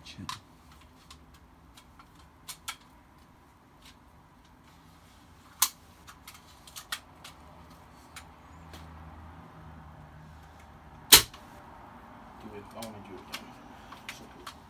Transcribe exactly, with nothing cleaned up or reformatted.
Chin. Do it. I want to do it again. So cool.